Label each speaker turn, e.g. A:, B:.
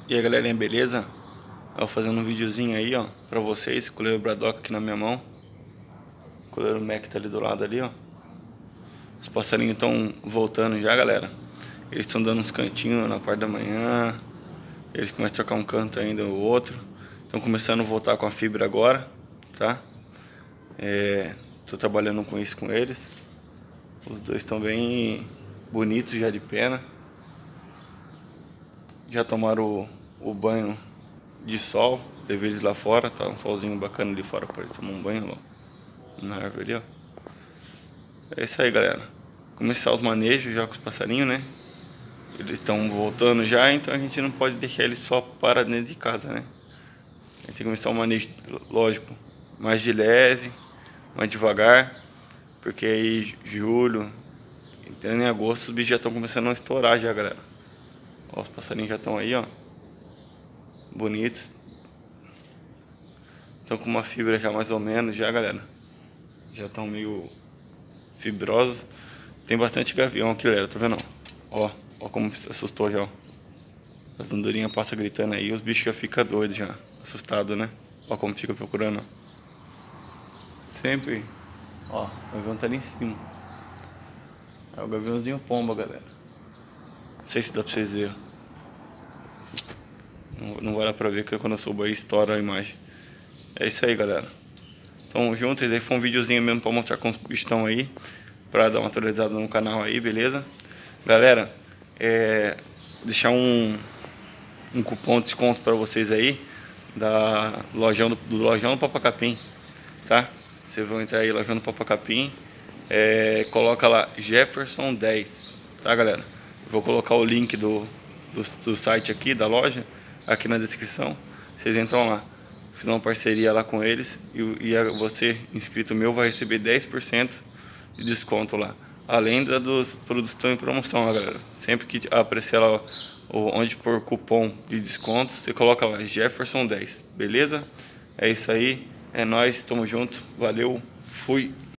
A: E aí galerinha, beleza? Eu fazendo um videozinho aí, ó, pra vocês, com o coleiro Braddock aqui na minha mão. O coleiro Mac tá ali do lado ali, ó. Os passarinhos estão voltando já, galera. Eles estão dando uns cantinhos na parte da manhã. Eles começam a trocar um canto ainda, o outro. Estão começando a voltar com a fibra agora, tá? Tô trabalhando com isso com eles. Os dois estão bem bonitos já de pena. Já tomaram o banho de sol, levei eles lá fora, tá um solzinho bacana ali fora para eles tomar um banho lá na árvore ali, ó. É isso aí, galera. Começar os manejos já com os passarinhos, né? Eles estão voltando já, então a gente não pode deixar eles só para dentro de casa, né? A gente tem que começar o manejo, lógico, mais de leve, mais devagar, porque aí julho, entrando em agosto, os bichos já estão começando a estourar já, galera. Ó, os passarinhos já estão aí, ó, bonitos. Estão com uma fibra já mais ou menos já, galera. Já estão meio fibrosos. Tem bastante gavião aqui, galera, tá vendo? Ó, ó como assustou já, ó. As andorinhas passam gritando aí, os bichos já ficam doidos já, assustados, né? Ó como fica procurando, ó. Sempre, ó, o gavião tá ali em cima. É o gaviãozinho pomba, galera. Não sei se dá pra vocês verem. Não vai dar pra ver, que quando eu subo aí estoura a imagem. É isso aí, galera. Tamo junto, esse aí foi um videozinho mesmo pra mostrar como os bichos estão aí, pra dar uma atualizada no canal aí, beleza? Galera, deixar um cupom de desconto pra vocês aí, da lojão do Lojão do Papacapim, tá? Vocês vão entrar aí, Lojão do Papacapim, coloca lá Jefferson 10, tá, galera? Vou colocar o link do site aqui, da loja, aqui na descrição. Vocês entram lá. Fiz uma parceria lá com eles e você, inscrito meu, vai receber 10% de desconto lá. Além dos produtos que estão em promoção, galera. Sempre que aparecer lá onde por cupom de desconto, você coloca lá Jefferson 10, beleza? É isso aí, é nóis, tamo junto, valeu, fui!